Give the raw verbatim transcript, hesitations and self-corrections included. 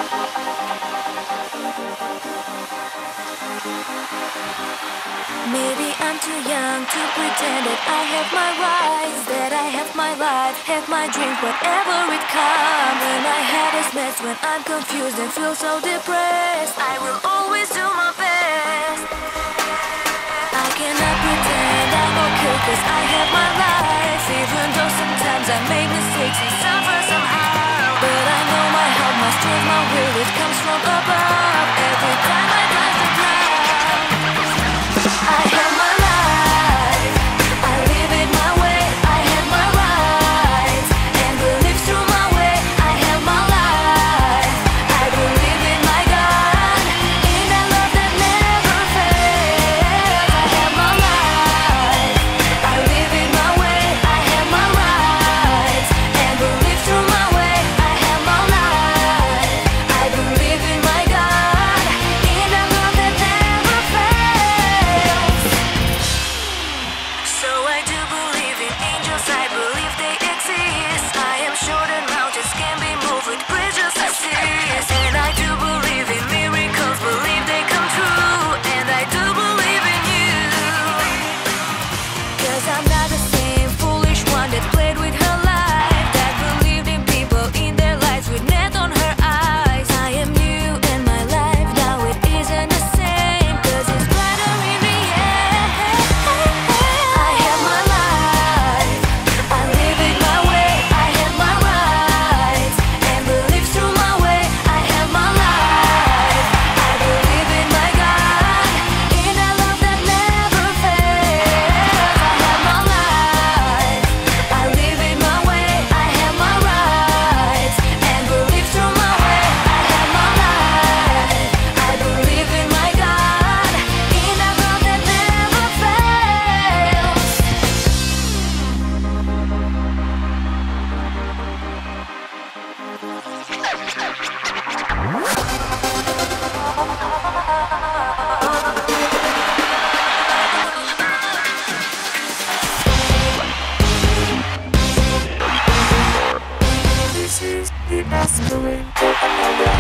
Maybe I'm too young to pretend that I have my rights, that I have my life, have my dreams, whatever it comes. When my head is messed, when I'm confused and feel so depressed, I will always do my best. I cannot pretend I'm okay, cause I have my life. Even though sometimes I make mistakes and suffer somehow, but I know my heart, my strength, my will, it comes from above. Every time I touch the ground, I have my life, I live it my way, I have my rights, and believe through my way, I have my life, I believe in my God, in a love that never fails. I have my life, I live it my way, I have my rights, and believe through my way, I have my life, I believe in my God, in a love that never fails. So I do believe in angels, I believe they exist. I am sure that mountains can be moved with grace just as is. And I do believe in miracles, believe they come true. And I do believe in you, cause I'm not the same foolish one that played with her life, that believed in people in their lives with net on her eyes. I am new and my life now it isn't the same, cause it's brighter in the end. I have my life, I live it my way, I have my rights, and believe through my way, I have my life, I believe in my God, in a love that never fails. I have my life, I live it my way, I have my rights, and believe through my way, I have my life, I believe in my God, in a love that never fails. This is the best feeling for another.